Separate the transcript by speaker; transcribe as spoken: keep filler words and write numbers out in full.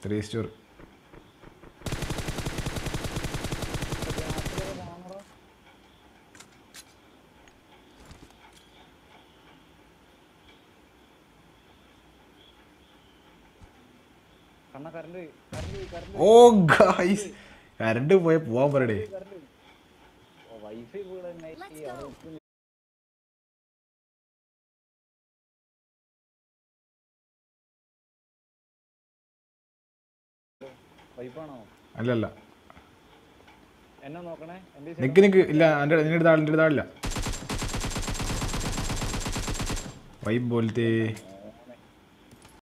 Speaker 1: Three store ഓ guys current പോയ പോവാൻ പറയടേ. അല്ലല്ല നിക്ക് നിക്ക് ഇല്ല എൻ്റെ നിന്റെ താളില്ല വൈബ് പോലത്തെ